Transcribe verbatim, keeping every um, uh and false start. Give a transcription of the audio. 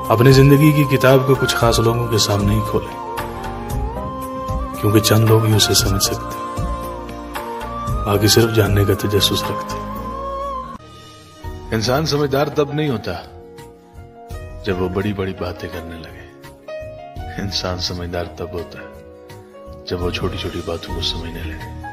अपनी जिंदगी की किताब को कुछ खास लोगों के सामने ही खोले, क्योंकि चंद लोग ही उसे समझ सकते, बाकी सिर्फ जानने का तजस्सुस रखते। इंसान समझदार तब नहीं होता जब वो बड़ी बड़ी बातें करने लगे। इंसान समझदार तब होता है जब वो छोटी छोटी बातों को समझने लगे।